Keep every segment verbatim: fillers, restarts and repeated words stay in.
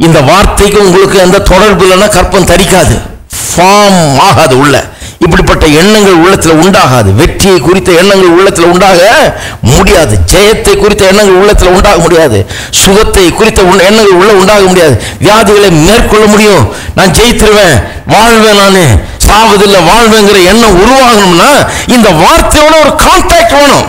இந்த வார்த்தைக்கு உங்களுக்கு எந்த தொடர்பு இல்லைன்னா கற்பம் தரிக்காது, ஃபார்ம் ஆகாது. உள்ள இப்படிப்பட்ட எண்ணங்கள் உள்ளத்தில் உண்டாகாது. வெற்றியை குறித்த எண்ணங்கள் உள்ளத்தில் உண்டாக முடியாது. ஜெயத்தை குறித்த எண்ணங்கள் உள்ளத்தில் உண்டாக முடியாது. சுகத்தை குறித்த எண்ணங்கள் உள்ள உண்டாக முடியாது. வியாதிகளை மேற்கொள்ள முடியும், நான் ஜெயித்திருவேன், வாழ்வேன், நான் சாவதில்லை வாழ்வேங்கிற எண்ணம் உருவாகணும்னா இந்த வார்த்தையோட ஒரு கான்டாக்ட் வேணும்.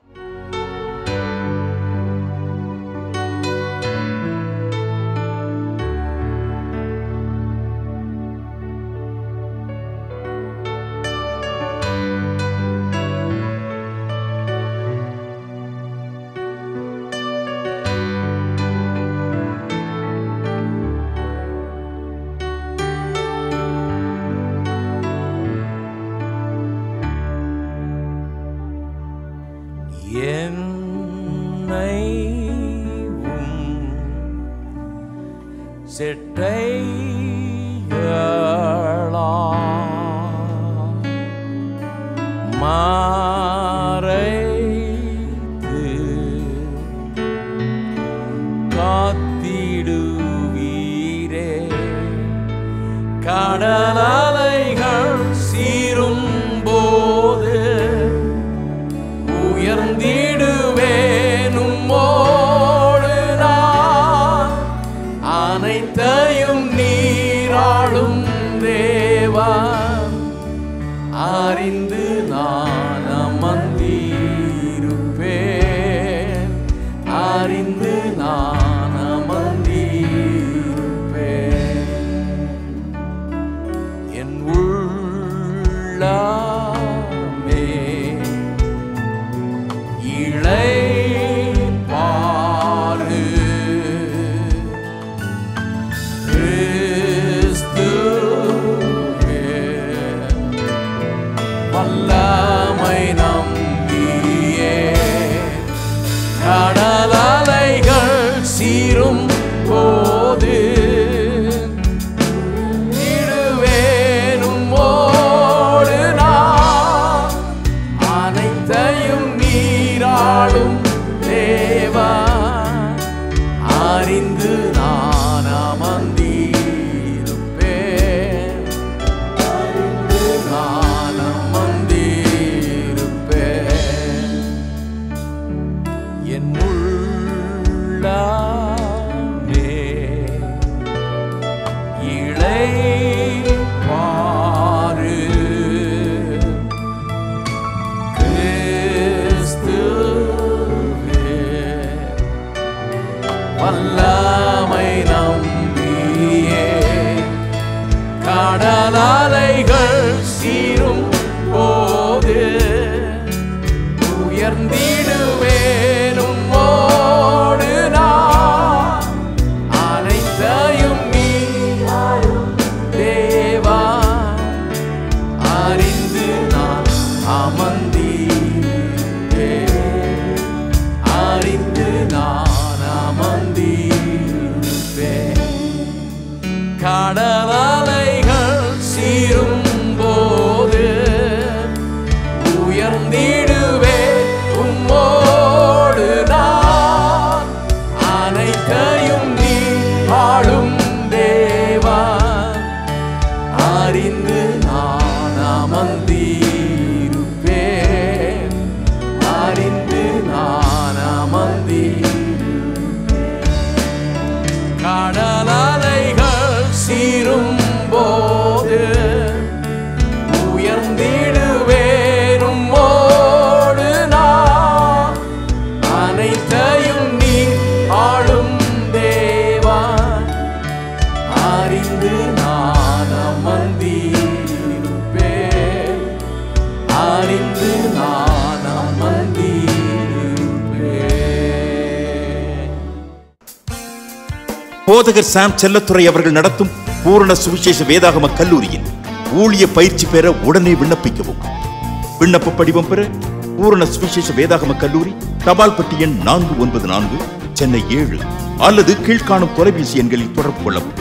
போதகர் சாம் செல்லத்துறை அவர்கள் நடத்தும் பூரண சுவிசேஷ வேதாகம கல்லூரியில் ஊழிய பயிற்சி பெற உடனே விண்ணப்பிக்கவும். விண்ணப்ப படிவம் பெற பூரண சுவிசேஷ வேதாகம கல்லூரி, தபால் பெட்டி எண் நான்கு ஒன்பது நான்கு, சென்னை ஏழு அல்லது கீழ்காணும் தொலைபேசி எண்களில் தொடர்பு கொள்ளவும்.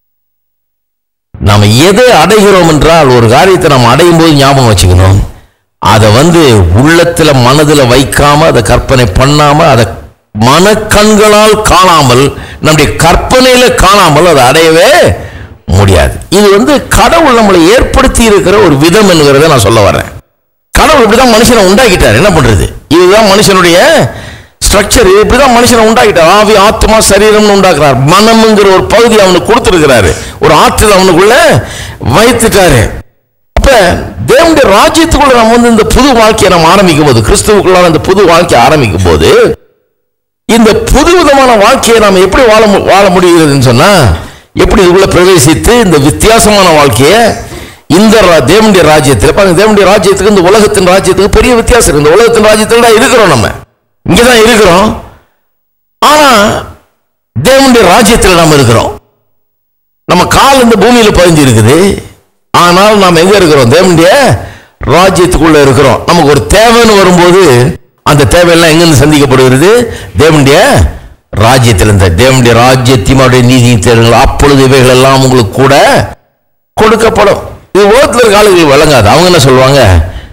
நாம் எதை அடைகிறோம் என்றால் ஒரு காரியத்தை நாம் அடையும் போது ஞாபகம் வச்சுக்கணும், அதை வந்து உள்ளத்துல மனதுல வைக்காம அதை கற்பனை பண்ணாம அதை மனக்கண்களால் காணாமல் நம்முடைய கற்பனையில காணாமல் அதை அடையவே முடியாது. இது வந்து கடவுள் நம்மளை ஏற்படுத்தி இருக்கிற ஒரு விதம் என்கிறத நான் சொல்ல வர்றேன். கடவுள் இப்படிதான் மனுஷனை உண்டாக்கிட்டார். என்ன பண்றது? இதுதான் மனுஷனுடைய ஸ்ட்ரக்சர். இப்படிதான் மனுஷனை உண்டாக்கிட்டார். ஆவி, ஆத்மா, சரீரம்னு உண்டாக்குறார். மனம்ங்கிற ஒரு பகுதி அவனுக்கு கொடுத்திருக்கிறாரு. ஒரு ஆற்றல் அவனுக்குள்ள வைத்துட்டாரு. அப்ப தேவனுடைய ராஜ்யத்துக்குள்ள நம்ம வந்து இந்த புது வாழ்க்கையை நம்ம ஆரம்பிக்கும் போது, கிறிஸ்துவுக்குள்ள அந்த புது வாழ்க்கையை ஆரம்பிக்கும் போது, இந்த புது விதமான வாழ்க்கையை நாம் எப்படி வாழ வாழ முடிகிறதுன்னு சொன்னா, எப்படி இதுக்குள்ள பிரவேசித்து இந்த வித்தியாசமான வாழ்க்கையை இந்த தேவனுடைய ராஜ்யத்தில் பாருங்க. தேவனுடைய ராஜ்யத்துக்கு இந்த உலகத்தின் ராஜ்யத்துக்கு பெரிய வித்தியாசம் இருக்கு. இந்த உலகத்தின் ராஜ்யத்தில் தான் இருக்கிறோம், நம்ம இங்கதான் இருக்கிறோம். ஆனா தேவனுடைய ராஜ்யத்தில் நம்ம இருக்கிறோம். நம்ம கால் இந்த பூமியில பதிஞ்சு இருக்குது. ஆனால் நாம் எங்க இருக்கிறோம்? தேவனுடைய ராஜ்யத்துக்குள்ள இருக்கிறோம். நமக்கு ஒரு தேவைன்னு வரும்போது அந்த தேவையெல்லாம் எங்கிருந்து சந்திக்கப்படுகிறது? தேவனுடைய ராஜ்யத்தில். இந்த தேவனுடைய ராஜ்யத்தையும் அவருடைய நீதியும் தேடுங்கள், அப்பொழுது இவைகள் எல்லாம் உங்களுக்கு கூட கொடுக்கப்படும். இது உலகத்தில் இருக்க ஆளுகள் வழங்காது. அவங்க என்ன சொல்லுவாங்க?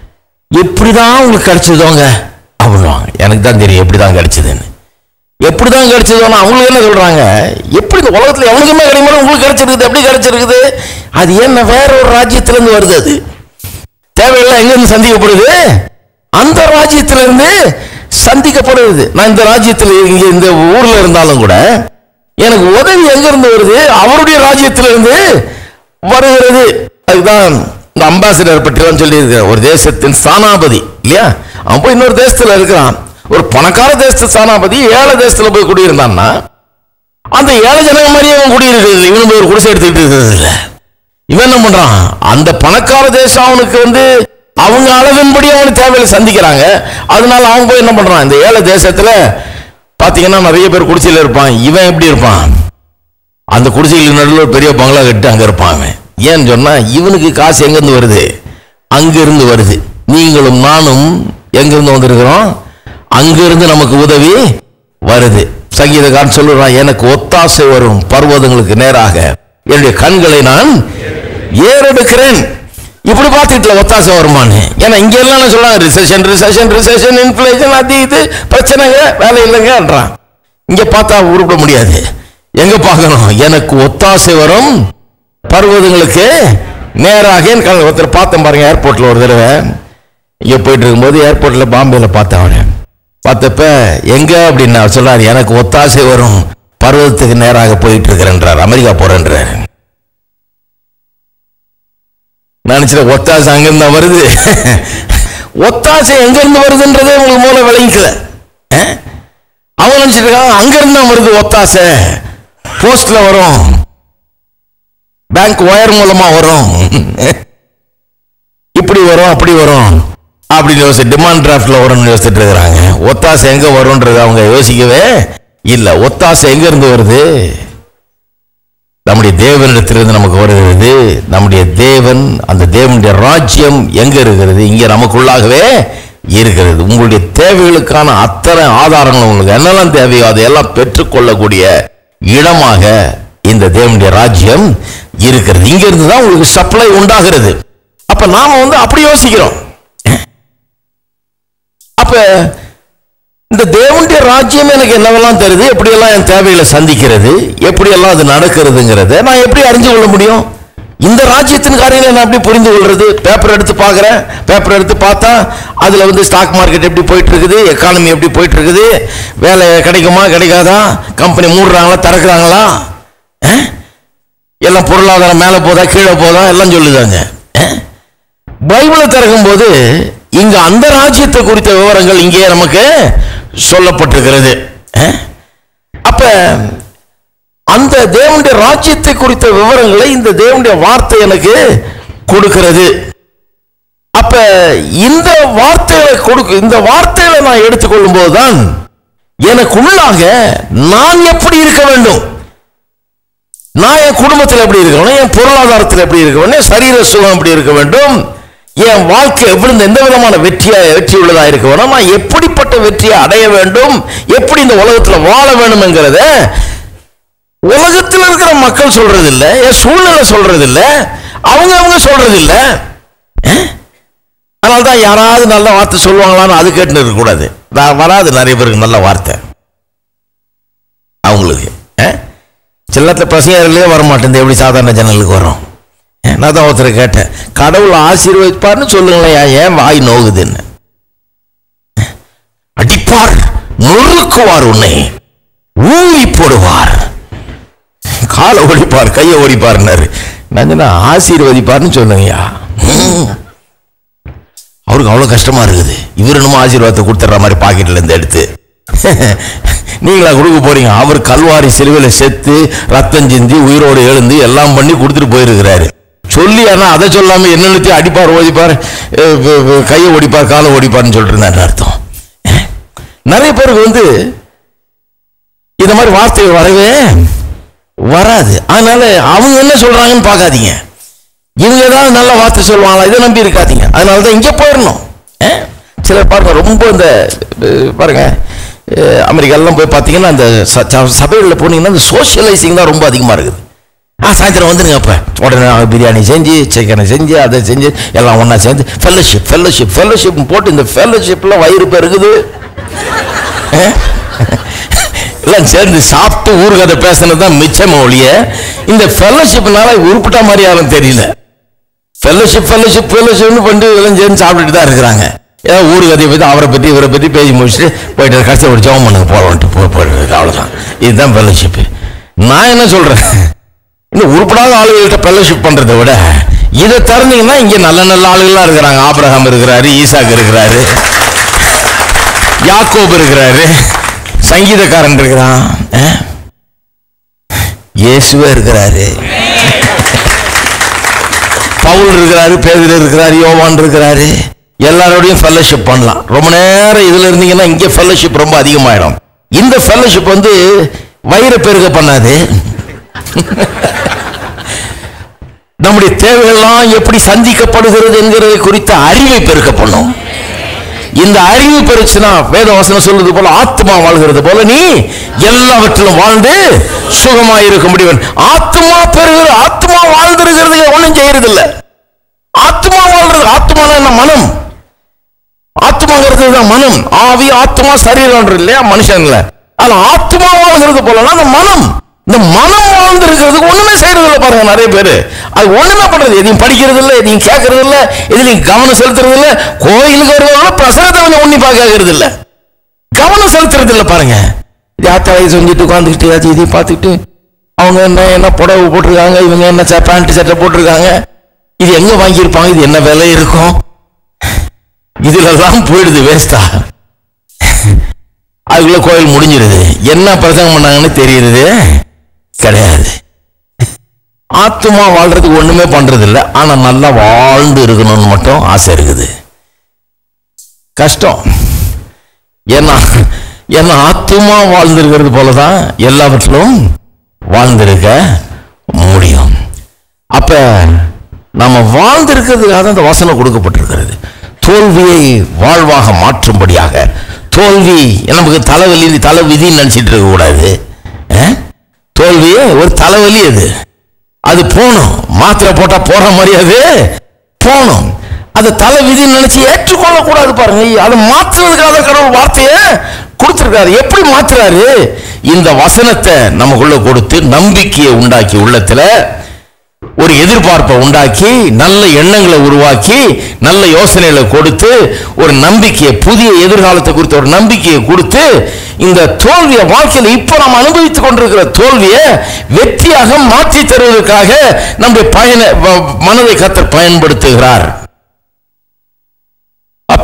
எப்படிதான் உங்களுக்கு கிடைச்சதோங்க அப்படின்வாங்க. எனக்கு தான் தெரியும் எப்படிதான் கிடைச்சதுன்னு. எப்படிதான் கிடைச்சதோன்னா அவங்களுக்கு என்ன சொல்றாங்க? எப்படி இந்த உலகத்தில் எவனுக்குமே கிடைக்கும் உங்களுக்கு கிடைச்சிருக்குது. எப்படி கிடைச்சிருக்குது? அது என்ன வேற ஒரு ராஜ்யத்திலிருந்து வருது. அது தேவையெல்லாம் எங்கிருந்து சந்திக்கப்படுது? அந்த ராஜ்யத்திலிருந்து சந்திக்கப்படுது. நான் இந்த ராஜ்யத்தில் இங்க இந்த ஊர்ல இருந்தாலும் கூட எனக்கு உதவி எங்க இருந்து வருது? அவருடைய ராஜ்யத்திலிருந்து வருகிறது. அதுதான் இந்த அம்பாசிடர் பற்றி சொல்லி இருக்க. ஒரு தேசத்தின் ஸ்தானாபதி இல்லையா, அவன் போய் இன்னொரு தேசத்துல இருக்கிறான். ஒரு பணக்கார தேசத்து ஸ்தானாபதி ஏழை தேசத்துல போய் குடியிருந்தான்னா அந்த ஏழை ஜனங்க மாதிரியே அவன் குடியிருக்கிறது. இவனு போய் ஒரு குடிசை எடுத்துக்கிட்டு இருக்கிறது இல்லை. இவன் என்ன பண்றான்? அந்த பணக்கார தேசம் அவனுக்கு வந்து அவங்க அளவின்படி அவனுக்கு தேவையில்லை சந்திக்கிறாங்க. அதனால அவன் போய் என்ன பண்றான்? இந்த ஏழை தேசத்துல பாத்தீங்கன்னா நிறைய பேர் குடிசையில் இருப்பான். இவன் எப்படி இருப்பான்? அந்த குடிசைகளுக்கு நடுவில் ஒரு பெரிய பங்களா கட்டி அங்க இருப்பான் அவன். ஏன்னு சொன்னா இவனுக்கு காசு எங்கிருந்து வருது? அங்கிருந்து வருது. நீங்களும் நானும் எங்கிருந்து வந்திருக்கிறோம்? அங்கிருந்து நமக்கு உதவி வருது. சங்கீதக்காரன் சொல்லுறான், எனக்கு ஒத்தாசை வரும் பர்வதங்களுக்கு நேராக என்னுடைய கண்களை நான் ஏறெடுக்கிறேன். இப்படி பார்த்துட்டு ஒத்தாசை வருமானு. ஏன்னா இங்க எல்லாம் சொல்றாங்க ரிசெஷன் ரிசெஷன் ரிசெஷன் இன்ஃப்ளேஷன் அது இது பிரச்சனைங்க வேலை இல்லைங்கன்றான். இங்க பார்த்தா உருப்பட முடியாது. எங்க பார்க்கணும்? எனக்கு ஒத்தாசை வரும் பர்வதங்களுக்கு நேராக. ஒருத்தர் பார்த்தேன் பாருங்க ஏர்போர்ட்ல ஒரு தடவை. இங்க போயிட்டு இருக்கும்போது ஏர்போர்ட்ல பாம்பேல பார்த்தேன். அவனை பார்த்தப்ப எங்க அப்படின்னா சொல்றாரு, எனக்கு ஒத்தாசை வரும் பர்வதத்துக்கு நேராக போயிட்டு இருக்கிறேன்றார். அமெரிக்கா போறேன்றார். நினைச்சிட ஒத்தாசை அங்கிருந்தா வருது. ஒத்தாசை எங்க இருந்து வருதுன்றதே உங்களுக்கு மூல விளங்கிக்கல. அவங்க நினைச்சிட்டு இருக்காங்க அங்க இருந்தா வருது ஒத்தாசை. போஸ்ட்ல வரும், பேங்க் ஒயர் மூலமா வரும், இப்படி வரும் அப்படி வரும் அப்படின்னு யோசிச்சு டிமாண்ட் டிராஃப்ட்ல வரும்னு யோசிச்சுட்டு இருக்கிறாங்க. ஒத்தாசை எங்க வரும்ன்றது அவங்க யோசிக்கவே இல்லை. ஒத்தாசை எங்க இருந்து வருது? நம்முடைய தேவனிடத்திலிருந்து நமக்கு வருகிறது. நம்முடைய தேவன், அந்த தேவனுடைய ராஜ்யம் எங்க இருக்கிறது? இங்க நமக்குள்ளாகவே இருக்கிறது. உங்களுடைய தேவைகளுக்கான அத்தனை ஆதாரங்கள் உங்களுக்கு என்னெல்லாம் தேவையோ அதையெல்லாம் பெற்றுக்கொள்ளக்கூடிய இடமாக இந்த தேவனுடைய ராஜ்யம் இருக்கிறது. இங்க இருந்து தான் உங்களுக்கு சப்ளை உண்டாகிறது. அப்ப நாம வந்து அப்படி யோசிக்கிறோம். அப்ப இந்த தேவனுடைய ராஜ்யம் எனக்கு என்னவெல்லாம் தருது, எப்படியெல்லாம் என் தேவைகளை சந்திக்கிறது, எப்படியெல்லாம் அது நடக்கிறதுங்கிறத நான் எப்படி அறிஞ்சு கொள்ள முடியும்? இந்த ராஜ்யத்தின் காரியங்களை நான் எப்படி புரிந்து கொள்றது? பேப்பர் எடுத்து பார்க்குறேன். பேப்பர் எடுத்து பார்த்தா அதில் வந்து ஸ்டாக் மார்க்கெட் எப்படி போயிட்டு இருக்குது, எக்கானமி எப்படி போயிட்டு இருக்குது, வேலை கிடைக்குமா கிடைக்காதா, கம்பெனி மூடுறாங்களா திறக்கிறாங்களா, எல்லாம் பொருளாதாரம் மேலே போதா கீழே போதா எல்லாம் சொல்லுதாங்க. பைபிளை திறக்கும் போது இங்க அந்த ராஜ்யத்தை குறித்த விவரங்கள் இங்கே நமக்கு சொல்லப்பட்டிருக்கிறது. அப்ப அந்த தேவனுடைய ராஜ்யத்தை குறித்த விவரங்களை இந்த தேவனுடைய வார்த்தை எனக்கு கொடுக்கிறது. அப்ப இந்த வார்த்தைகளை கொடுக்க இந்த வார்த்தைகளை நான் எடுத்துக்கொள்ளும் போதுதான் எனக்குள்ளாக நான் எப்படி இருக்க வேண்டும், நான் என் குடும்பத்தில் எப்படி இருக்கணும், என் பொருளாதாரத்தில் எப்படி இருக்க வேண்டும், சரீர சுகம் எப்படி இருக்க வேண்டும், என் வாழ்க்கை எப்படி எந்த விதமான வெற்றியா வெற்றி உள்ளதா இருக்க வேணும், நான் எப்படிப்பட்ட வெற்றியை அடைய வேண்டும், எப்படி இந்த உலகத்தில் வாழ வேண்டும் என்கிறத உலகத்தில் இருக்கிற மக்கள் சொல்றது இல்லை, என் சூழ்நிலை சொல்றது இல்லை, அவங்க அவங்க சொல்றது இல்லை. அதனால தான் யாராவது நல்ல வார்த்தை சொல்லுவாங்களான்னு அது கேட்டுன்னு இருக்கக்கூடாது. நான் வராது நிறைய பேருக்கு நல்ல வார்த்தை அவங்களுக்கு. சில்லத்தில் பசங்களே வரமாட்டேன், எப்படி சாதாரண ஜன்னலுக்கு வரும். நான் தான் ஒருத்தரை கேட்டேன், கடவுள் ஆசீர்வதிப்பார்னு சொல்லுங்களேன், ஏன் வாய் நோகுதுன்னு. அடிப்பார், நொறுக்குவார், உன்னை ஊழி போடுவார், காலை ஓடிப்பார், கையை ஓடிப்பார்னாரு. நான் ஆசீர்வதிப்பார்னு சொல்லுங்கய்யா. அவருக்கு அவ்வளோ கஷ்டமா இருக்குது. இவர் என்னமோ ஆசீர்வாதத்தை கொடுத்துட்ற மாதிரி பாக்கெட்ல இருந்து எடுத்து நீங்களா கொடுக்க போறீங்க. அவர் கல்வாரி சிலுவையில் செத்து ரத்தம் சிந்தி உயிரோடு எழுந்து எல்லாம் பண்ணி கொடுத்துட்டு போயிருக்கிறாரு. சொல்லி ஆனால் அதை சொல்லாம என்னென்னு அடிப்பார், ஓடிப்பார், கையை ஓடிப்பார், காலை ஓடிப்பார்னு சொல்லிட்டு இருந்தாரு அர்த்தம். நிறைய பேருக்கு வந்து இந்த மாதிரி வார்த்தைகள் வரவே வராது. அதனால அவங்க என்ன சொல்றாங்கன்னு பார்க்காதீங்க, இவங்க ஏதாவது நல்ல வார்த்தை சொல்லுவாங்களா இதை நம்பி இருக்காதீங்க. அதனால தான் இங்கே போயிடணும். சிலர் பாருங்க, ரொம்ப இந்த பாருங்க அமெரிக்காலாம் போய் பார்த்தீங்கன்னா அந்த சபைகளில் போனீங்கன்னா அந்த சோஷியலைசிங் தான் ரொம்ப அதிகமாக இருக்குது. ஆ சாயந்தரம் வந்துடுங்க, அப்போ உடனே பிரியாணி செஞ்சு சிக்கனை செஞ்சு அதை செஞ்சு எல்லாம் ஒன்றா சேர்ந்து ஃபெல்லோஷிப் ஃபெல்லோஷிப் ஃபெல்லோஷிப் போட்டு இந்த ஃபெல்லோஷிப்பில் வயிறு பெருகுது. எல்லாம் சேர்ந்து சாப்பிட்டு ஊருக்கதை பேசுனது தான் மிச்சம் ஒழிய இந்த ஃபெல்லோஷிப்னால உருப்பிட்ட மாதிரி யாரும் தெரியல. ஃபெல்லோஷிப் ஃபெல்லோஷிப் ஃபெல்லோஷிப்னு பண்ணிட்டு எல்லாம் சேர்ந்து சாப்பிட்டுட்டு தான் இருக்கிறாங்க. ஏதாவது ஊரு கதையை பற்றி அவரை பற்றி இவரை பற்றி பேசி முடிச்சுட்டு போயிட்டு கடைசியை ஒரு ஜெபம் பண்ணுங்க போகிறோன்ட்டு போ போயிடுறது, அவ்வளோதான். இதுதான் ஃபெல்லோஷிப்பு. நான் என்ன சொல்கிறேன், இந்த உருப்படாத ஆளுகள்கிட்ட ஃபெல்லோஷிப் பண்ணுறதை விட இதை திறந்தீங்கன்னா இங்கே நல்ல நல்ல ஆளுகள்லாம் இருக்கிறாங்க. ஆபிரகாம் இருக்கிறாரு, ஈசாக்கு இருக்கிறாரு, யாக்கோபு இருக்கிறாரு, சங்கீதக்காரன் இருக்கிறான், இயேசுவே இருக்கிறாரு, பவுல் இருக்கிறாரு, பேதுரு இருக்கிறாரு, யோவான் இருக்கிறாரு. எல்லாரோடையும் ஃபெல்லோஷிப் பண்ணலாம். ரொம்ப நேரம் இதுல இருந்தீங்கன்னா இங்கே ஃபெல்லோஷிப் ரொம்ப அதிகமாயிடும். இந்த ஃபெல்லோஷிப் வந்து வயிறு பெருக பண்ணாது. நம்முடைய தேவைகள்லாம் எப்படி சந்திக்கப்படுகிறது என்கிறதை குறித்த அறிவை பெருக்க பண்ணும். இந்த அறிவு பெருச்சுனா வேத வசனம் சொல்றது போல ஆத்மா வாழ்கிறது போல நீ எல்லாவற்றிலும் வாழ்ந்து சுகமாய் இருக்க முடியும். ஆத்மா பெறுகிற ஆத்மா வாழ்ந்திருக்கிறது ஒன்றும் செய்யறது இல்லை. ஆத்மா வாழ்றது, ஆத்மா என்ன மனம், ஆத்மாங்கிறது தான் மனம். ஆவி ஆத்மா சரீரம் இல்லையா மனுஷன் இல்ல. ஆனா ஆத்மா வாழ்கிறது போலனா அந்த மனம், இந்த மனம் வாழ்ந்திருக்கிறதுக்கு ஒண்ணுமே செய்யறது இல்லை. பாருங்க நிறைய பேரு அது ஒண்ணுமே பண்றது, எதையும் படிக்கிறது இல்லை, எதையும் கேட்கறது இல்லை, எதுலையும் கவனம் செலுத்துறது இல்லை. கோயிலுக்கு வருவாங்க, பிரசனத்தை கொஞ்சம் உண்ணி பார்க்கறது இல்லை, கவனம் செலுத்துறது இல்லை. பாருங்க யாத்திரை செஞ்சுட்டு உட்காந்துக்கிட்டு அது இதையும் பார்த்துக்கிட்டு அவங்க என்ன என்ன புடவை போட்டிருக்காங்க, இவங்க என்ன பேண்ட் சட்டை போட்டிருக்காங்க, இது எங்க வாங்கியிருப்பாங்க, இது என்ன விலை இருக்கும், இதுலெல்லாம் போயிடுது வேஸ்டா. அதுக்குள்ள கோயில் முடிஞ்சிருது. என்ன பிரசங்கம் பண்ணாங்கன்னு தெரியுது கிடையாது. ஆத்மா வாழ்றதுக்கு ஒண்ணுமே பண்றது இல்லை. ஆனா நல்லா வாழ்ந்து இருக்கணும்னு மட்டும் ஆசை இருக்குது. கஷ்டம். ஏன்னா ஏன்னா ஆத்மா வாழ்ந்திருக்கிறது போலதான் எல்லாவற்றிலும் வாழ்ந்திருக்க முடியும். அப்ப நம்ம வாழ்ந்திருக்கிறதுக்காக தான் இந்த வசனம் கொடுக்கப்பட்டிருக்கிறது. தோல்வியை வாழ்வாக மாற்றும்படியாக. தோல்வி நமக்கு தலைவலி, தலைவிதின்னு நினைச்சிட்டு இருக்க கூடாது. தோல்வி ஒரு தலைவலி, அது அது போகணும். மாத்திரை போட்டா போற மாதிரி அது போகணும். அது தலைவிதின்னு நினைச்சு ஏற்றுக்கொள்ள கூடாது. பாருங்க, அதை மாற்றுறதுக்காக கடவுள் வார்த்தையை கொடுத்திருக்காரு. எப்படி மாற்றுறாரு? இந்த வசனத்தை நமக்குள்ள கொடுத்து நம்பிக்கையை உண்டாக்கி, உள்ளத்துல ஒரு எதிர்பார்ப்பை உண்டாக்கி, நல்ல எண்ணங்களை உருவாக்கி, நல்ல யோசனைகளை கொடுத்து, ஒரு நம்பிக்கையை, புதிய எதிர்காலத்தை குறித்த ஒரு நம்பிக்கையை கொடுத்து, இந்த தோல்வியை வாழ்க்கையில் இப்ப நாம் அனுபவித்துக் கொண்டிருக்கிற தோல்வியை வெற்றியாக மாற்றி தருவதற்காக நம்முடைய பயண மனதை கர்த்தர் பயன்படுத்துகிறார். அப்ப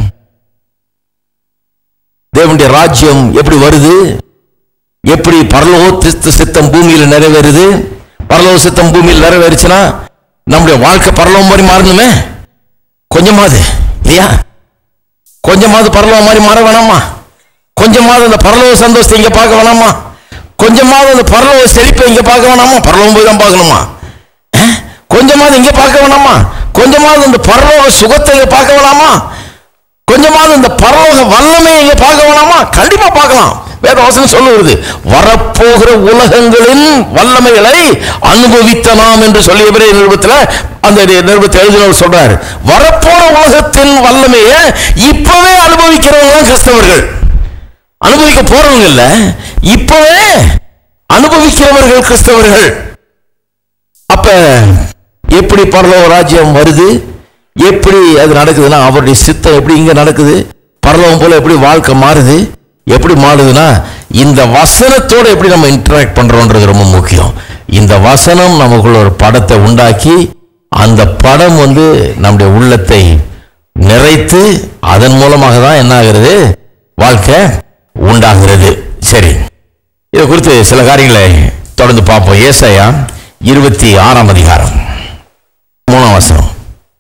தேவனுடைய ராஜ்யம் எப்படி வருது, எப்படி பரலோக சித்தம் பூமியில் நிறைவேறுது. பரலோக சித்தம் பூமியில் நிறைவேறுச்சுன்னா நம்முடைய வாழ்க்கை பரலோகம் மாதிரி மாறணுமே. கொஞ்சமாவது இல்லையா, கொஞ்சமாவது பரலோகம் மாதிரி மாற வேணாமா? கொஞ்சமாவது அந்த பரலோக சந்தோஷத்தை இங்க பார்க்க வேணாமா? கொஞ்சமாவது அந்த பரலோக செழிப்பை இங்க பார்க்க வேணாமா? பரலோகம் போய் தான் பார்க்கணுமா? கொஞ்சமாவது இங்க பார்க்க வேணாமா? கொஞ்சமாவது அந்த பரலோக சுகத்தை இங்க பார்க்க வேணாமா? கொஞ்சமாவது இந்த பரலோக வல்லமை இங்க பார்க்க வேணாமா? கண்டிப்பா பார்க்கலாம். வேதவசனம் சொல்லுகிறது. வரப்போகிற உலகங்களின் வல்லமைகளை அனுபவித்த நாம் என்று சொல்லிய பிறகு நிருபத்தில் அந்த நிருபத்தை எழுதினவர் சொல்றாரு, வரப்போற உலகத்தின் வல்லமையை இப்பவே அனுபவிக்கிறவங்க கிறிஸ்தவர்கள். அனுபவிக்க போறவங்க இல்ல, இப்பவே அனுபவிக்கிறவர்கள் கிறிஸ்தவர்கள். அப்ப எப்படி பரலோக ராஜ்யம் வருது, எப்படி அது நடக்குதுன்னா அவருடைய சித்தம் எப்படி இங்க நடக்குது, பரலோகம் போல எப்படி வாழ்க்கை மாறுது, எப்படி மாறுதுன்னா இந்த வசனத்தோட எப்படி நம்ம இன்டராக்ட் பண்றோம்ன்றது ரொம்ப முக்கியம். இந்த வசனம் நமக்குள்ள ஒரு படத்தை உண்டாக்கி அந்த படம் வந்து நம்முடைய உள்ளத்தை நிறைத்து அதன் மூலமாக தான் என்ன ஆகிறது, வாழ்க்கை உண்டாகிறது. சரி, இதை குறித்து சில காரியங்களை தொடர்ந்து பார்ப்போம். ஏசாயா இருபத்தி ஆறாம் அதிகாரம் மூணாம் வசனம்.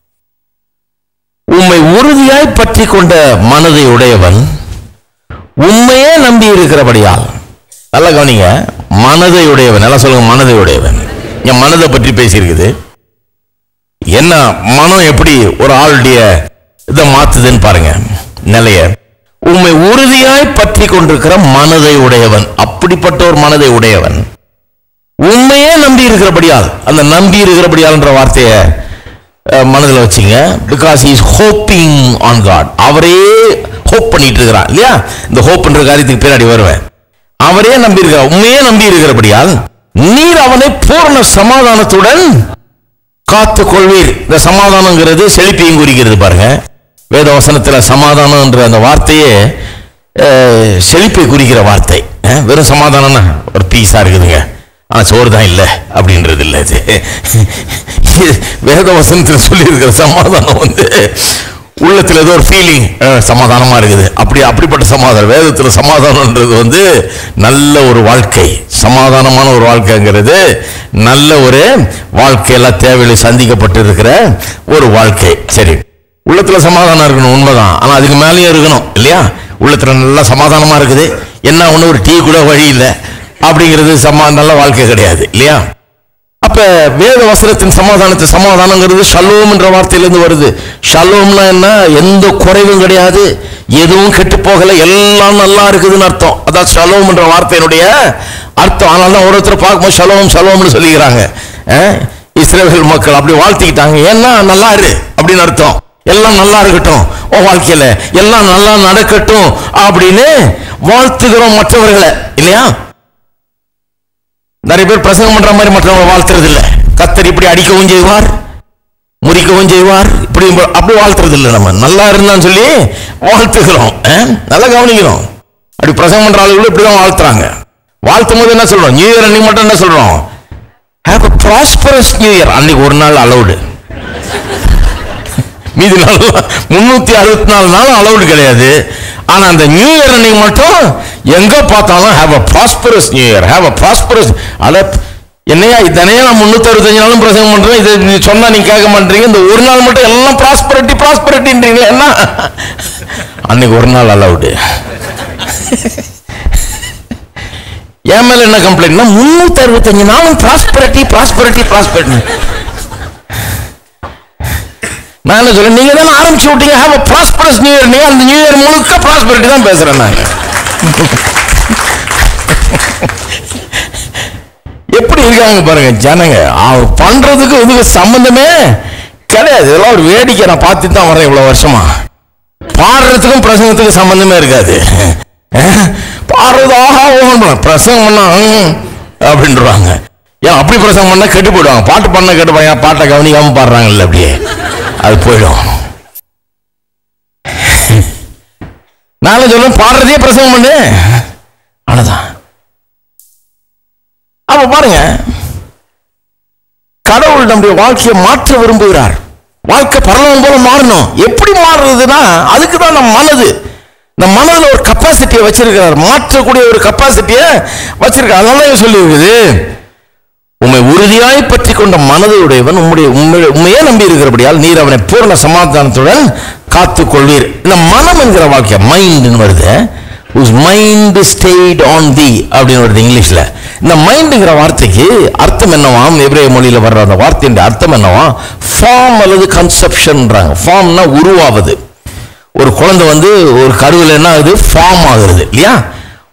உம்மை உறுதியாய் பற்றி கொண்ட மனதை உடையவன் உண்மையே நம்பி இருக்கிறபடியால். நல்லா கவனிங்க, மனதை உடையவன். நல்லா சொல்லுங்க, மனதை உடையவன். என் மனதை பற்றி பேசியிருக்குது. என்ன மனம் எப்படி ஒரு ஆளுடைய இதை மாத்துதுன்னு பாருங்க நிலைய. உம்மை உறுதியாய் பற்றி கொண்டிருக்கிற மனதை உடையவன், அப்படிப்பட்ட ஒரு மனதை உடையவன் உண்மையே நம்பி இருக்கிறபடியால். அந்த நம்பி இருக்கிறபடியால் என்ற வார்த்தையை மனதில் வச்சுங்க. Because he is hoping on God. அவரே ஹோப் பண்ணிட்டு இருக்கிறான் இல்லையா. இந்த ஹோப்ன்ற காரியத்துக்கு பின்னாடி வருவேன். அவரே நம்பி இருக்கிறார், உண்மையே நம்பி இருக்கிறபடியால் நீர் அவனை பூர்ண சமாதானத்துடன் காத்து கொள்வீர். இந்த சமாதானங்கிறது செழிப்பையும் குறிக்கிறது. பாருங்க, வேத வசனத்தில் சமாதானம் என்ற அந்த வார்த்தையே செழிப்பை குறிக்கிற வார்த்தை. வெறும் சமாதானம்னா ஒரு பீஸா இருக்குதுங்க, ஆனா சோறு தான் இல்லை அப்படின்றது இல்லை. இது வேத வசனத்தில் சொல்லி இருக்கிற சமாதானம் வந்து உள்ளத்தில் ஏதோ ஒரு ஃபீலிங் சமாதானமா இருக்குது. அப்படி அப்படிப்பட்ட சமாதானம் வேதத்தில் சமாதானம்ன்றது வந்து நல்ல ஒரு வாழ்க்கை, சமாதானமான ஒரு வாழ்க்கைங்கிறது நல்ல ஒரு வாழ்க்கையெல்லாம் தேவையில்லை சந்திக்கப்பட்டு இருக்கிற ஒரு வாழ்க்கை. சரி, உள்ளத்துல சமாதானம் இருக்கணும், உண்மைதான். ஆனா அதுக்கு மேலேயும் இருக்கணும் இல்லையா. உள்ளத்துல நல்லா சமாதானமா இருக்குது, என்ன ஒண்ணு ஒரு டீ கூட வழி இல்லை அப்படிங்கிறது சமா நல்ல வாழ்க்கை கிடையாது இல்லையா. அப்ப வேத வசனத்தின் சமாதானத்தை, சமாதானங்கிறது ஷலோம் என்ற வார்த்தையிலிருந்து வருது. ஷலோம்னா என்ன, எந்த குறைவும் கிடையாது, எதுவும் கெட்டு போகல, எல்லாம் நல்லா இருக்குதுன்னு அர்த்தம். அதான் ஷலோம் என்ற வார்த்தையினுடைய அர்த்தம். அதனால தான் ஒருத்தர் பார்க்கும்போது ஷலோம் ஷலோம்னு சொல்லிக்கிறாங்க. இஸ்ரவேல் மக்கள் அப்படி வாழ்த்திக்கிட்டாங்க. ஏன்னா நல்லா இரு அப்படின்னு அர்த்தம். எல்லாம் நல்லா இருக்கட்டும் உன் வாழ்க்கையில, எல்லாம் நல்லா நடக்கட்டும் அப்படின்னு வாழ்த்துகிறோம் மற்றவர்களை இல்லையா. நிறைய பேர் பிரசங்கம் பண்ற மாதிரி மற்றவங்க வாழ்த்துறது இல்லை. கர்த்தர் இப்படி அடிக்கவும் செய்வார், முறிக்கவும் செய்வார், இப்படி அப்படி வாழ்த்துறது இல்லை. நம்ம நல்லா இருந்தான்னு சொல்லி வாழ்த்துக்கிறோம். நல்லா கவனிக்கிறோம். அப்படி பிரசங்கம் பண்ற ஆளுகளும் இப்படிதான் வாழ்த்துறாங்க. வாழ்த்தும் போது என்ன சொல்றோம், நியூ இயர் அன்னைக்கு மட்டும் என்ன சொல்றோம், have a prosperous new year. அன்னைக்கு ஒரு நாள் அலௌடு, மீதி நாள் முன்னூத்தி அறுபத்தி நாலு நாள் அலௌடு கிடையாது. ஆனா அந்த நியூ இயர் அன்னைக்கு மட்டும் எங்க பார்த்தாலும் have a prosperous new year, have a prosperous. அத என்னையா இதனையே நான் முன்னூத்தி அறுபத்தஞ்சு நாளும் பிரசங்கம் பண்றேன், இது சொன்னா நீங்க கேட்க மாட்டீங்க, இந்த ஒரு நாள் மட்டும் எல்லாம் ப்ராஸ்பரிட்டி ப்ராஸ்பரிட்டின்றீங்க. என்ன அன்னைக்கு ஒரு நாள் அலௌடு. என் மேல என்ன கம்ப்ளைண்ட்னா முன்னூத்தி அறுபத்தஞ்சு நாளும் ப்ராஸ்பரிட்டி ப்ராஸ்பரிட்டி ப்ராஸ்பரிட்டி. நான் என்ன சொல்றேன், நீங்க தான் ஆரம்பிச்சு விட்டீங்க have a prosperous new year. நீங்க அந்த நியூ இயர் முழுக்க ப்ராஸ்பரிட்டி தான் பேசுறேன் நான். எப்படி இருக்காங்க பாருங்க ஜனங்க, அவர் பண்றதுக்கு இதுக்கு சம்பந்தமே கிடையாது. இதெல்லாம் ஒரு வேடிக்கை. நான் பார்த்து தான் வரேன் இவ்வளவு வருஷமா. பாடுறதுக்கும் பிரசங்கத்துக்கும் சம்பந்தமே இருக்காது. பாடுறதாக பிரசங்கம் பண்ணா அப்படின்றாங்க. ஏன் அப்படி பிரசங்கம் பண்ணா கெட்டு போயிடுவாங்க, பாட்டு பண்ண கெட்டு போய் பாட்டை கவனிக்காம பாடுறாங்கல்ல, அப்படியே அது போயிடும். நானும் சொல்லுவேன் பாடுறதே பிரசங்கம் பண்ணு, அவ்வளவுதான். அப்ப பாருங்க, கடவுள் நம்முடைய வாழ்க்கையை மாற்ற விரும்புகிறார். வாழ்க்கை பரலோகம் போல மாறணும். எப்படி மாறுறதுன்னா அதுக்கு தான் நம்ம மனது, நம்ம மனதில் ஒரு கெப்பாசிட்டியை வச்சிருக்கிறார், மாற்றக்கூடிய ஒரு கெப்பாசிட்டியை வச்சிருக்கார். அதனால சொல்லி இருக்குது, உம்மை உறுதியாய் பற்றி கொண்ட மனதுடையவன் உம்முடைய உண்மையே நம்பி இருக்கிறபடியால் நீர் அவனை பூர்ண சமாதானத்துடன் காத்துக் கொள்வீர். இந்த மனம் என்கிற வாக்கியம் மைண்ட் வருது, whose mind stayed on thee அப்படின்னு வருது இங்கிலீஷ்ல. இந்த மைண்டுங்கிற வார்த்தைக்கு அர்த்தம் என்னவாம், எபிரேய மொழியில வர்ற அந்த வார்த்தையின் அர்த்தம் என்னவா, ஃபார்ம் அல்லது கன்செப்ஷன்றாங்க. ஃபார்ம்னா உருவாவது. ஒரு குழந்தை வந்து ஒரு கருவில் என்ன ஆகுது, ஃபார்ம் ஆகுறது இல்லையா.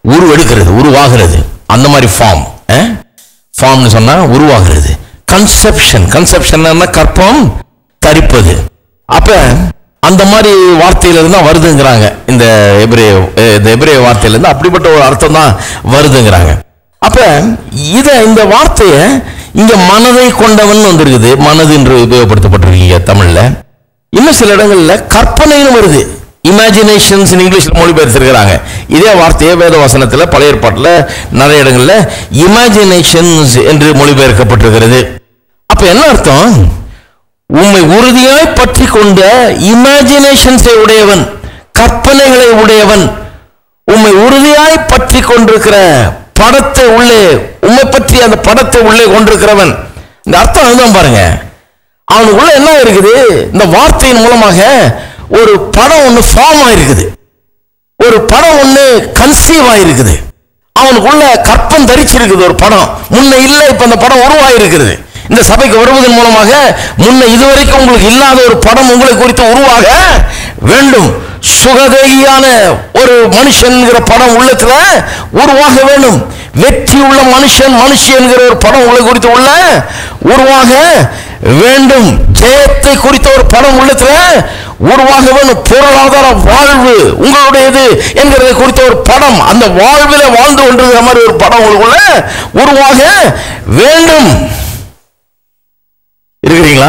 உருவெடுக்கிறது, உருவாகிறது. அந்த மாதிரி ஃபார்ம். ஃபார்ம்னு சொன்னா உருவாகிறது. கன்செப்ஷன், கன்செப்ஷன் கற்பம் தரிப்பது. அப்ப அந்த மாதிரி வார்த்தையில இருந்தா வருதுங்கிறாங்க. இந்த எபிரேய இந்த எபிரேய வார்த்தையில இருந்து அப்படிப்பட்ட ஒரு அர்த்தம் தான் வருதுங்கிறாங்க. அப்ப இத இந்த வார்த்தைய இங்க மனதை கொண்டவன் வந்திருக்குது. மனது என்று உபயோகப்படுத்தப்பட்டிருக்கீங்க தமிழ்ல. இன்னும் சில இடங்கள்ல கற்பனைன்னு வருது. இமேஜினேஷன்ஸ் இங்கிலீஷ்ல மொழிபெயர்த்திருக்கிறாங்க. இதே வார்த்தையை வேத வசனத்துல பழைய ஏற்பாட்டுல நிறைய இடங்கள்ல இமேஜினேஷன்ஸ் என்று மொழிபெயர்க்கப்பட்டிருக்கிறது. அப்ப என்ன அர்த்தம்? உம்மை உறுதியாய் பற்றி கொண்ட இமேஜினேஷன்ஸை உடையவன், கற்பனைகளை உடையவன், உம்மை உறுதியாய் பற்றி கொண்டிருக்கிற படத்தை உள்ளே, உம்மை பற்றி அந்த படத்தை உள்ளே கொண்டிருக்கிறவன். இந்த அர்த்தம் அதுதான் பாருங்க. அவனுக்குள்ள என்ன இருக்குது? இந்த வார்த்தையின் மூலமாக ஒரு படம் ஒண்ணு ஃபார்ம் ஆயிருக்குது, ஒரு படம் ஒண்ணு கன்சீவ் ஆயிருக்குது, அவனுக்குள்ள கற்பம் தரிச்சிருக்குது. ஒரு படம் முன்ன இல்ல, இப்ப அந்த படம் உருவாயிருக்கிறது. இந்த சபைக்கு வருவதன் மூலமாக முன்ன இதுவரைக்கும் உங்களுக்கு இல்லாத ஒரு படம் உங்களை குறித்து உருவாக வேண்டும். சுகதேகியான ஒரு மனுஷன்கிற படம் உள்ளத்துல உருவாக வேண்டும். வெற்றி உள்ள மனுஷன், மனுஷி என்கிற ஒரு படம் உங்களை குறித்து உள்ள உருவாக வேண்டும். ஜெயத்தை குறித்த ஒரு படம் உள்ளத்துல உருவாக வேண்டும். பொருளாதார வாழ்வு உங்களுடையது என்கிறதை குறித்த ஒரு படம், அந்த வாழ்வில வாழ்ந்து கொண்டிருக்கிற மாதிரி ஒரு படம் உங்களுக்குள்ள உருவாக வேண்டும். இருக்கிறீங்களா?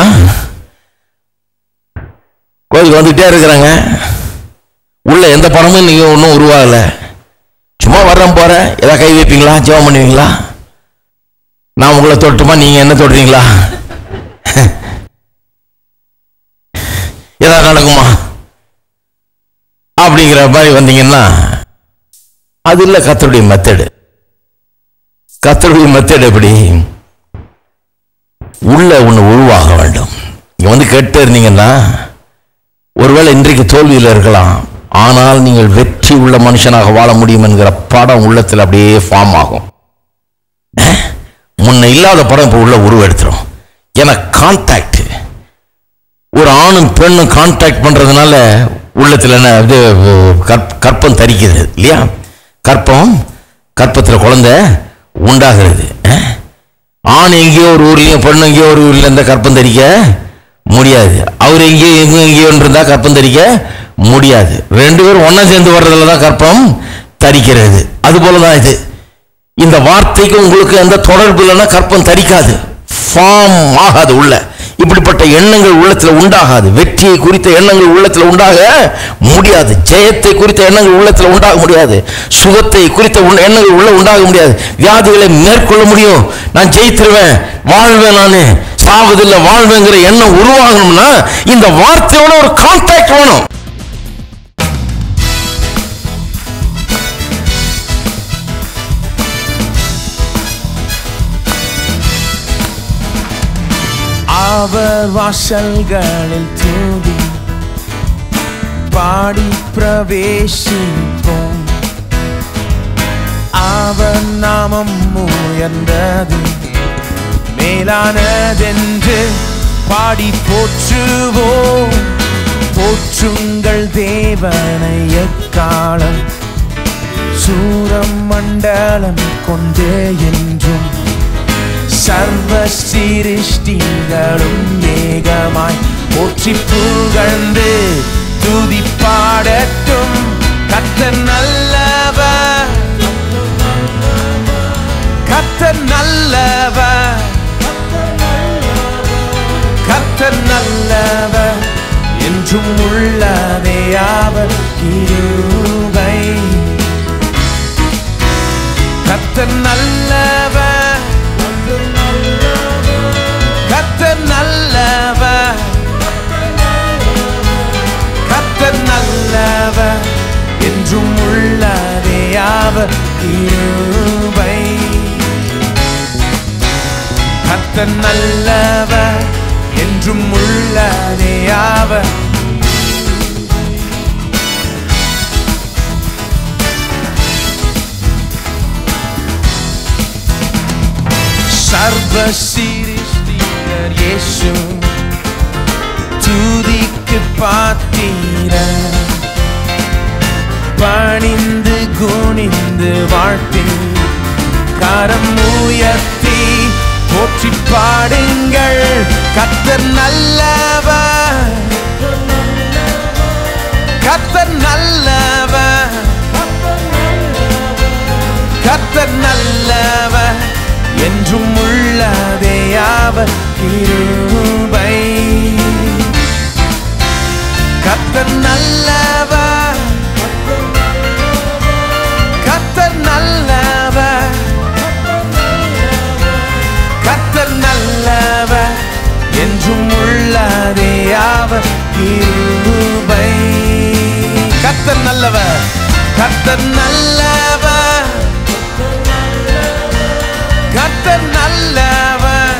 கோயிலுக்கு வந்துட்டே இருக்கிறாங்க, உள்ள எந்த படமும் நீங்க ஒன்றும் உருவாகல. சும்மா வர்றேன் போறேன், ஏதாவது கை வைப்பீங்களா? ஜெபம் பண்ணுவீங்களா? நான் உங்களை தொட்டுமா, நீங்க என்ன தொடுறீங்களா? ஏதாவது நடக்குமா அப்படிங்கிற மாதிரி வந்தீங்கன்னா அது இல்ல கர்த்தருடைய மெத்தடு. கர்த்தருடைய மெத்தட் எப்படி? உள்ள ஒண்ணு உருவாக வேண்டும். இங்க வந்து கேட்டு இருந்தீங்கன்னா ஒருவேளை இன்றைக்கு தோல்வியில் இருக்கலாம், ஆனால் நீங்கள் வெற்றி உள்ள மனுஷனாக வாழ முடியும் என்கிற படம் உள்ளத்தில் அப்படியே ஃபார்ம் ஆகும். முன்ன இல்லாத படம் இப்போ உள்ள உருவெடுத்துரும். ஏன்னா கான்டாக்ட், ஒரு ஆணும் பெண்ணும் கான்டாக்ட் பண்றதுனால உள்ளத்தில் என்ன இது கற்பம் தரிக்கிறது இல்லையா? கற்பம், கற்பத்தில் குழந்தை உண்டாகிறது. ஆண் எங்கேயோ ஒரு ஊர்லயும் பெண்ணு எங்கேயோ ஒரு ஊர்ல இருந்தா கற்பம் தரிக்க முடியாது. அவர் எங்கேயோ எங்கோ எங்கேயோ இருந்தா கற்பம் தரிக்க முடியாது. ரெண்டு பேரும் ஒன்னா சேர்ந்து வர்றதுலதான் கற்பம் தரிக்கிறது. அது போலதான் இது. இந்த வார்த்தைக்கு உங்களுக்கு எந்த தொடர்பு இல்லைன்னா கற்பம் தரிக்காது, ஃபார்ம் ஆகாது. உள்ள இப்படிப்பட்ட எண்ணங்கள் உள்ளத்துல உண்டாகாது. வெற்றியை குறித்த எண்ணங்கள் உள்ளத்துல உண்டாக முடியாது. ஜெயத்தை குறித்த எண்ணங்கள் உள்ளத்துல உண்டாக முடியாது. சுகத்தை குறித்த எண்ணங்கள் உள்ள உண்டாக முடியாது. வியாதிகளை மேற்கொள்ள முடியும், நான் ஜெயித்திருவேன், வாழ்வேன், நானு சாவதில்லை வாழ்வேங்கிற எண்ணம் உருவாகணும்னா இந்த வார்த்தையோட ஒரு கான்டாக்ட் வேணும். அவர் வாசல்களில் தூதி பாடி பிரவேசிப்போம். அவர் நாமம் உயர்ந்தது மேலானதென்று பாடி போற்றுவோம். போற்றுங்கள் தேவனை எக்காலம், சூரம் மண்டலம் கொண்டு என்றும் சர்வ சிருஷ்டிகளும் வேகமாய் போற்றி புகழ்ந்து துதி பாடட்டும். கர்த்தர் நல்லவர், கர்த்தர் நல்லவர், கர்த்தர் நல்லவர், என்றும் உள்ளதே அவர் கிருபை. கர்த்தர் நல்லவர், கர்த்தர் நல்லவர், கர்த்தர் நல்லவர், என்றும் உள்ளதே அவர் கிருபை. கர்த்தர் நல்லவர், என்றும் உள்ளதே அவர். சர்வ சிருஷ்டிகர் இயேசு துதிக்கு பாத்திர, பணிந்து குனிந்து வாழ்த்தி கரம் உயர்த்தி போற்றி பாடுங்கள். கர்த்தர் நல்லவர், கர்த்தர் நல்லவர், கர்த்தர் நல்லவர், என்றும் உள்ளதே அவர் கிருபை. கர்த்தர் நல்லவர், கர்த்தர் நல்லவர், கர்த்தர் நல்லவர், என்றும் உள்ளதே அவர் கிருபை. கர்த்தர் நல்லவர், கர்த்தர் நல்லவர், கர்த்தர் நல்லவர்,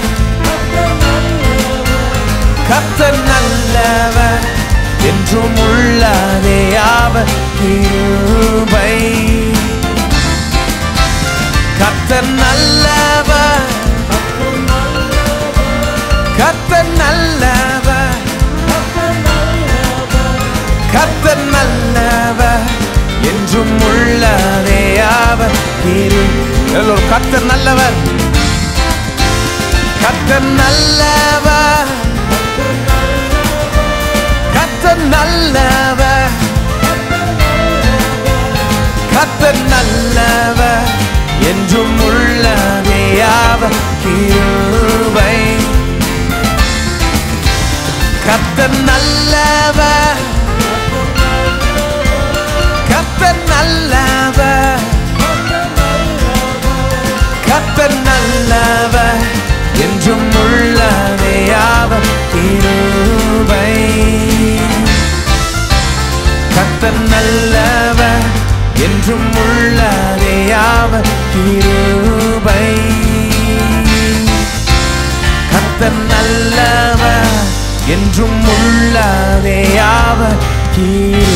கர்த்தர் நல்லவர், என்றும் உள்ளதே அவர் கிருபை. கர்த்தர் நல்லவர், கர்த்தர் நல்லவர், கர்த்தர் நல்லவர், என்றும் உள்ளதே அவர் கிருபை. எல்லோரும் கர்த்தர் நல்லவர், கர்த்தர் நல்லவர், கர்த்தர் நல்லவர், கர்த்தர் நல்லவர், என்றும் உள்ளதே அவர் கிருபை. கர்த்தர் நல்லவர், கர்த்தர் நல்லவர், கர்த்தர் நல்லவர், என்றும் உள்ளதே அவர் கிருபை. கர்த்தர் நல்லவர், என்றும் உள்ளதே அவர் கிருபை. கர்த்தர் நல்லவர், என்றும் உள்ளதே அவர் கிருபை.